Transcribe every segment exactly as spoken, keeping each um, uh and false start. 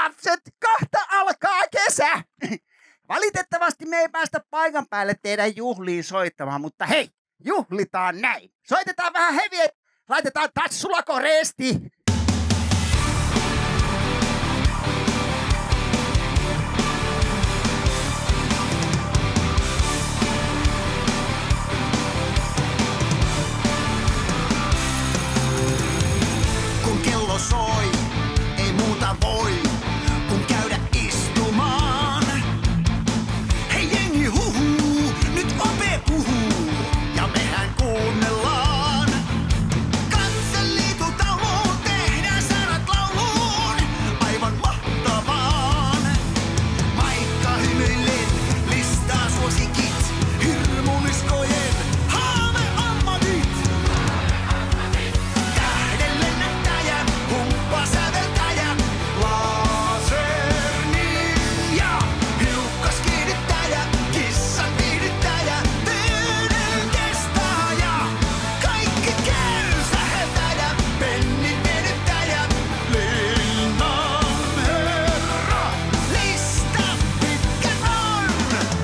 lapset, kohta alkaa kesä. Valitettavasti me ei päästä paikan päälle teidän juhliin soittamaan, mutta hei, juhlitaan näin. Soitetaan vähän heviä, laitetaan Tatsulako reesti. Kun kello soi, ei muuta voi, kun käydä istumaan. Hei jengi huhuu, nyt Ope puhuu, ja mehän kuunnellaan. Kansanliiton tauluun tehdään sanat lauluun, aivan mahtavaan. Maikka hymyillen listaa suosikit, hirmuliskojen haaveammatit. Tähdenlennättäjä, humppasäveltäjä, laserninja, hiukkaskiihdyttäjä, kissan viihdyttäjä, tyynyn testaaja, kaikki käy säheltäjä, pennin venyttäjä, linnan herra, lista pitkä on.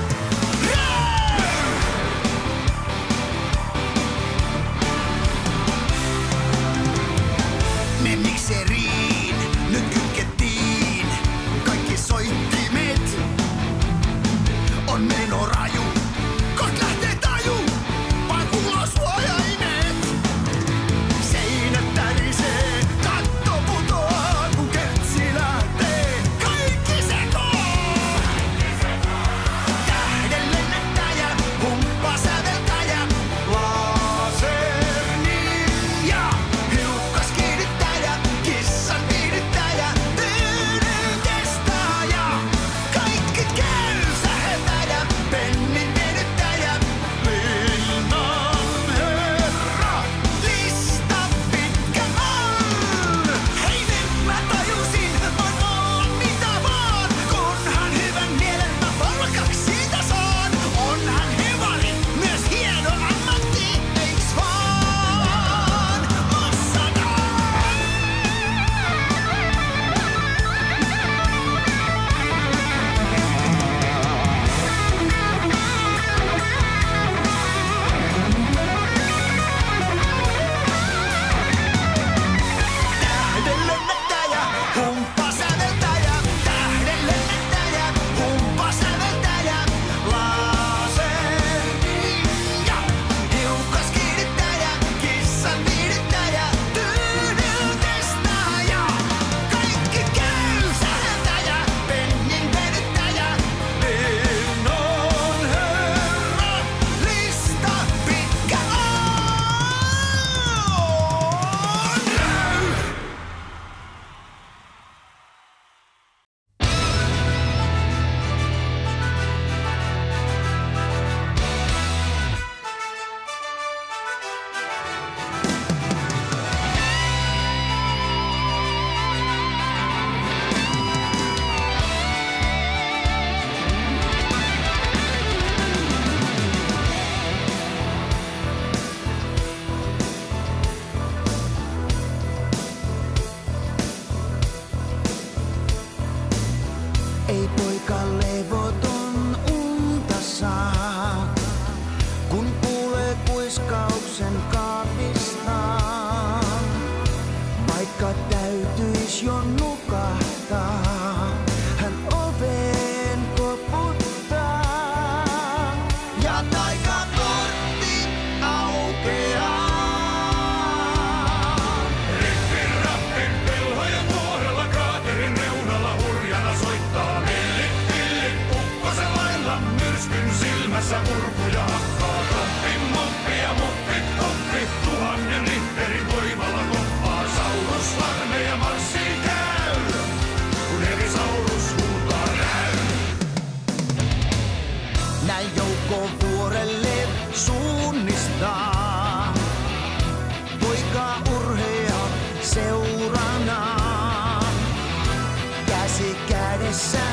Me mikseriin nyt kytkettiin kaikki soittimet. On meno raju, koht lähtee taju, vaan kuuloo suojaimet. Seinät tärisee, katto putoaa, kun kertsi lähtee. Kaikki sekoo! Tähdenlennättäjä, humppasäveltäjä, laserninja, hiukkaskiihdyttäjä, kissan viihdyttäjä, tyynyn testaaja. Kaikki käy säheltäjä, pennin venyttäjä, linnan herra, lista pitkä on. Hei nyt mä tajusin, voin olla mitä vaan, kunhan hyvän mielen mä palkaksi siitä saan. Onhan hevari myös hieno ammatti, eiks vaan? Osataan! Tähdenlennättäjä, humppasäveltäjä, tähdenlennättäjä, humppasäveltäjä, laserninja, hiukkaskiihdyttäjä, kissan viihdyttäjä, tyynyn testaaja. Kaikki käy säheltäjä, pennin venyttäjä, linnan herra, lista pitkä on. Ei poika levoton unta saa, kun kuulee kuiskauksen kaapistaan. Vaikka täytyis jo nukahtaa, hän oveen koputtaa. Ja taikaportti aukeaa. Rippin rappin velhojen vuorella kraaterin reunalla hurjana soittaa villit pillit ukkosen lailla myrskyn silmässä urkuja hakkaa toppi moppi ja moppi toppi tuhannen ritterin voimalla koppaa Saurus armeija marssiin käy kun eri Saurus huutaa räy. Näin joukko vuorelle suunnistaa, poika urhea seuranaan. Käsi kädessä